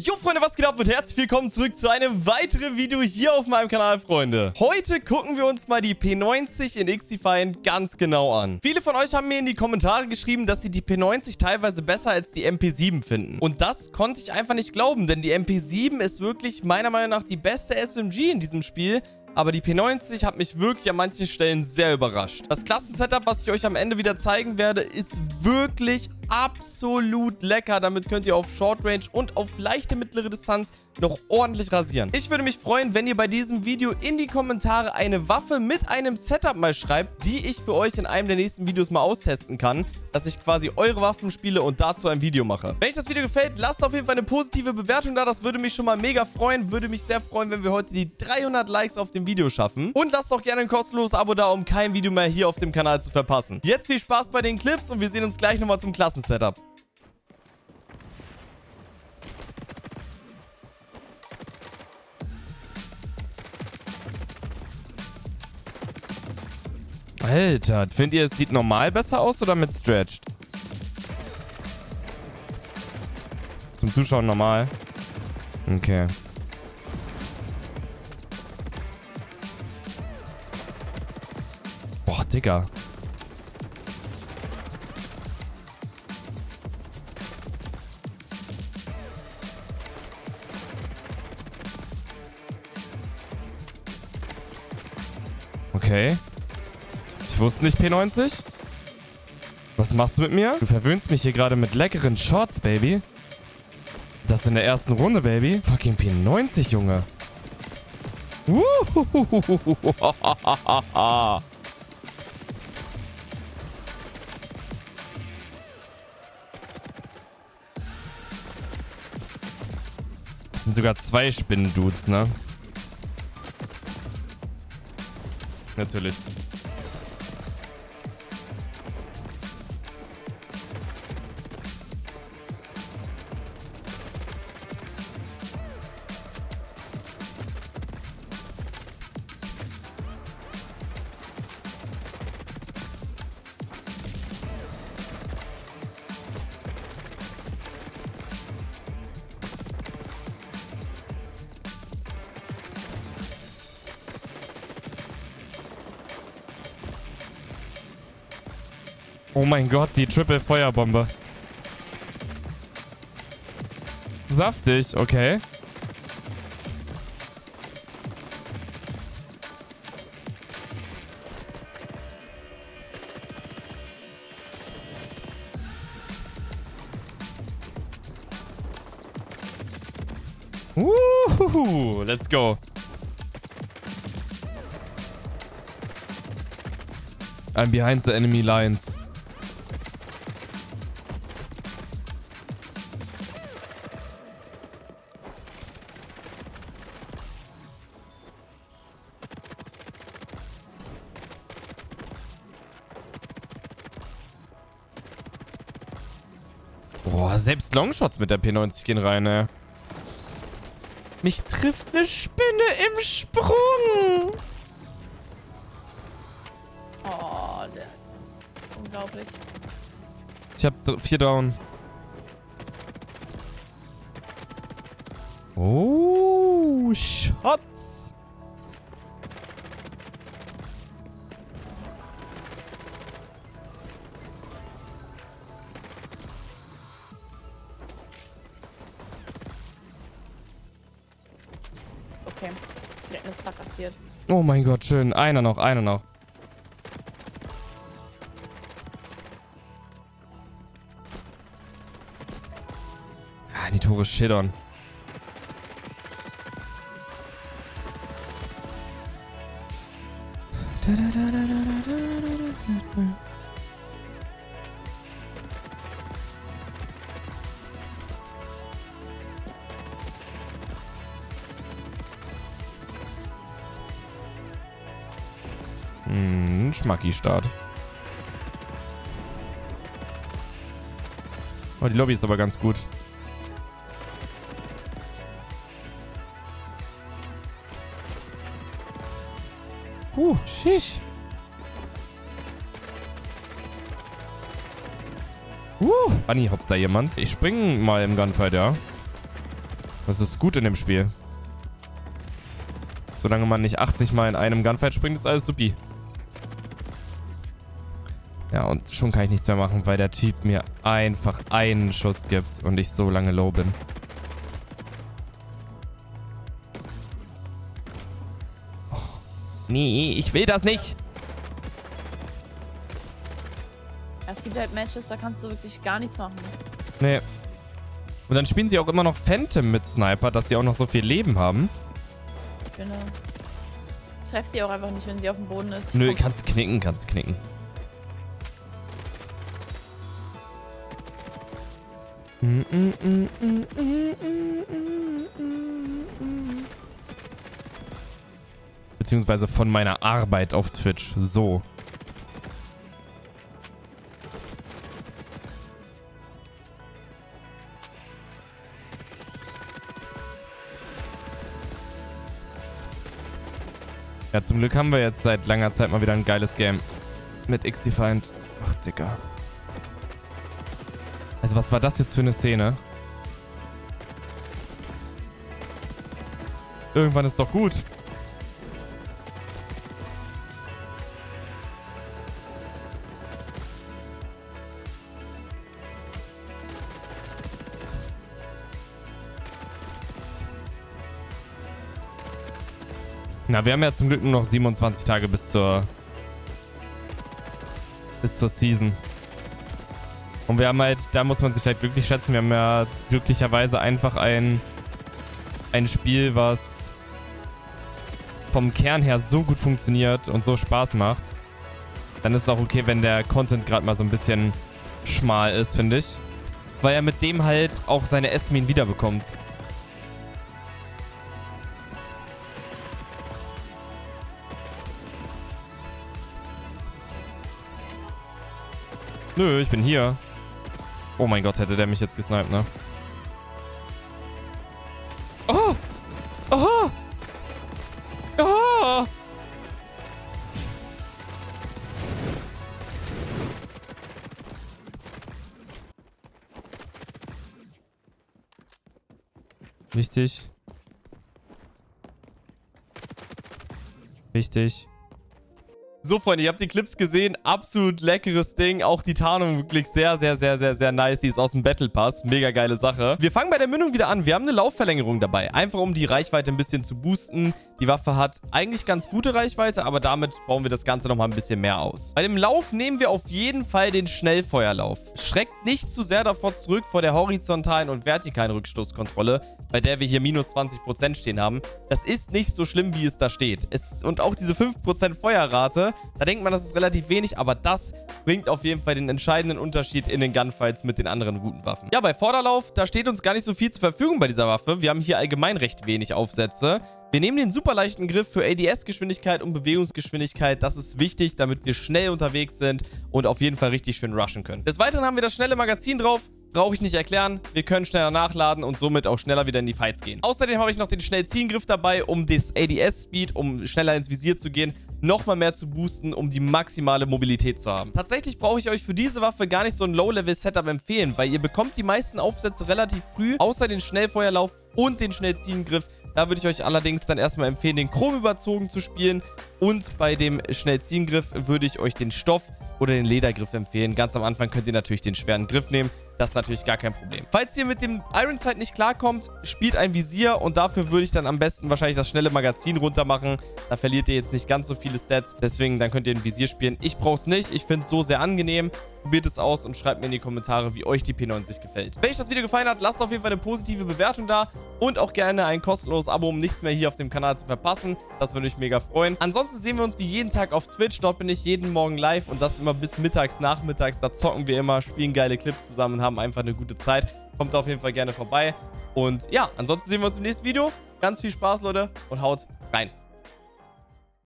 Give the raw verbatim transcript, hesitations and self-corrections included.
Jo Freunde, was geht ab und herzlich willkommen zurück zu einem weiteren Video hier auf meinem Kanal, Freunde. Heute gucken wir uns mal die P neunzig in X-Defiant ganz genau an. Viele von euch haben mir in die Kommentare geschrieben, dass sie die P neunzig teilweise besser als die M P sieben finden. Und das konnte ich einfach nicht glauben, denn die M P sieben ist wirklich meiner Meinung nach die beste S M G in diesem Spiel. Aber die P neunzig hat mich wirklich an manchen Stellen sehr überrascht. Das Klassen-Setup, was ich euch am Ende wieder zeigen werde, ist wirklich absolut lecker. Damit könnt ihr auf Short Range und auf leichte mittlere Distanz noch ordentlich rasieren. Ich würde mich freuen, wenn ihr bei diesem Video in die Kommentare eine Waffe mit einem Setup mal schreibt, die ich für euch in einem der nächsten Videos mal austesten kann, dass ich quasi eure Waffen spiele und dazu ein Video mache. Wenn euch das Video gefällt, lasst auf jeden Fall eine positive Bewertung da. Das würde mich schon mal mega freuen. Würde mich sehr freuen, wenn wir heute die dreihundert Likes auf dem Video schaffen. Und lasst auch gerne ein kostenloses Abo da, um kein Video mehr hier auf dem Kanal zu verpassen. Jetzt viel Spaß bei den Clips und wir sehen uns gleich nochmal zum Klassensetup. Alter, findet ihr, es sieht normal besser aus oder mit Stretched? Zum Zuschauen normal. Okay. Boah, Digga. Okay. Ich wusste nicht P neunzig. Was machst du mit mir? Du verwöhnst mich hier gerade mit leckeren Shots, Baby. Das in der ersten Runde, Baby. Fucking P neunzig, Junge. Das sind sogar zwei Spinnen-Dudes, ne? Natürlich. Oh mein Gott, die Triple-Feuerbombe. Saftig, okay. Woohoo, let's go. I'm behind the enemy lines. Boah, selbst Longshots mit der P neunzig gehen rein, ey. Mich trifft eine Spinne im Sprung. Oh, der. Unglaublich. Ich hab vier down. Oh, Shots. Okay. Direkt eine Stack kassiert. Oh mein Gott, schön. Einer noch, einer noch. Ah, die Tore shit-on. Hm, Schmacki-Start. Oh, die Lobby ist aber ganz gut. Puh, shish. Uh, Bunny hoppt da jemand. Ich spring mal im Gunfight, ja. Das ist gut in dem Spiel. Solange man nicht achtzig Mal in einem Gunfight springt, ist alles supi. Ja, und schon kann ich nichts mehr machen, weil der Typ mir einfach einen Schuss gibt und ich so lange low bin. Oh, nee, ich will das nicht. Es gibt halt Matches, da kannst du wirklich gar nichts machen. Nee. Und dann spielen sie auch immer noch Phantom mit Sniper, dass sie auch noch so viel Leben haben. Genau. Treff sie auch einfach nicht, wenn sie auf dem Boden ist. Nö, kannst knicken, kannst knicken. Beziehungsweise von meiner Arbeit auf Twitch. So. Ja, zum Glück haben wir jetzt seit langer Zeit mal wieder ein geiles Game. Mit XDefiant. Ach, Digga. Also, was war das jetzt für eine Szene? Irgendwann ist doch gut. Na, wir haben ja zum Glück nur noch siebenundzwanzig Tage bis zur bis zur Season. Und wir haben halt, da muss man sich halt glücklich schätzen, wir haben ja glücklicherweise einfach ein ein Spiel, was vom Kern her so gut funktioniert und so Spaß macht. Dann ist es auch okay, wenn der Content gerade mal so ein bisschen schmal ist, finde ich. Weil er mit dem halt auch seine S-Min wiederbekommt. Nö, ich bin hier. Oh mein Gott, hätte der mich jetzt gesniped, ne? Oh! Oh! Oh! Wichtig. Wichtig. So, Freunde, ihr habt die Clips gesehen. Absolut leckeres Ding. Auch die Tarnung wirklich sehr, sehr, sehr, sehr, sehr nice. Die ist aus dem Battle Pass. Mega geile Sache. Wir fangen bei der Mündung wieder an. Wir haben eine Laufverlängerung dabei. Einfach, um die Reichweite ein bisschen zu boosten. Die Waffe hat eigentlich ganz gute Reichweite, aber damit bauen wir das Ganze nochmal ein bisschen mehr aus. Bei dem Lauf nehmen wir auf jeden Fall den Schnellfeuerlauf. Schreckt nicht zu sehr davor zurück vor der horizontalen und vertikalen Rückstoßkontrolle, bei der wir hier minus zwanzig Prozent stehen haben. Das ist nicht so schlimm, wie es da steht. Es, und auch diese fünf Prozent Feuerrate, da denkt man, das ist relativ wenig, aber das bringt auf jeden Fall den entscheidenden Unterschied in den Gunfights mit den anderen guten Waffen. Ja, bei Vorderlauf, da steht uns gar nicht so viel zur Verfügung bei dieser Waffe. Wir haben hier allgemein recht wenig Aufsätze. Wir nehmen den super leichten Griff für A D S-Geschwindigkeit und Bewegungsgeschwindigkeit. Das ist wichtig, damit wir schnell unterwegs sind und auf jeden Fall richtig schön rushen können. Des Weiteren haben wir das schnelle Magazin drauf. Brauche ich nicht erklären. Wir können schneller nachladen und somit auch schneller wieder in die Fights gehen. Außerdem habe ich noch den Schnellziehengriff dabei, um das A D S-Speed, um schneller ins Visier zu gehen, nochmal mehr zu boosten, um die maximale Mobilität zu haben. Tatsächlich brauche ich euch für diese Waffe gar nicht so ein Low-Level-Setup empfehlen, weil ihr bekommt die meisten Aufsätze relativ früh, außer den Schnellfeuerlauf und den Schnellziehengriff. Da würde ich euch allerdings dann erstmal empfehlen, den Chrom überzogen zu spielen. Und bei dem Schnellziehengriff würde ich euch den Stoff oder den Ledergriff empfehlen. Ganz am Anfang könnt ihr natürlich den schweren Griff nehmen. Das ist natürlich gar kein Problem. Falls ihr mit dem Iron Sight nicht klarkommt, spielt ein Visier und dafür würde ich dann am besten wahrscheinlich das schnelle Magazin runter machen. Da verliert ihr jetzt nicht ganz so viele Stats. Deswegen, dann könnt ihr ein Visier spielen. Ich brauche es nicht. Ich finde es so sehr angenehm. Probiert es aus und schreibt mir in die Kommentare, wie euch die P neunzig gefällt. Wenn euch das Video gefallen hat, lasst auf jeden Fall eine positive Bewertung da und auch gerne ein kostenloses Abo, um nichts mehr hier auf dem Kanal zu verpassen. Das würde mich mega freuen. Ansonsten sehen wir uns wie jeden Tag auf Twitch. Dort bin ich jeden Morgen live und das immer bis mittags, nachmittags. Da zocken wir immer, spielen geile Clips zusammen und haben einfach eine gute Zeit. Kommt auf jeden Fall gerne vorbei. Und ja, ansonsten sehen wir uns im nächsten Video. Ganz viel Spaß, Leute, und haut rein.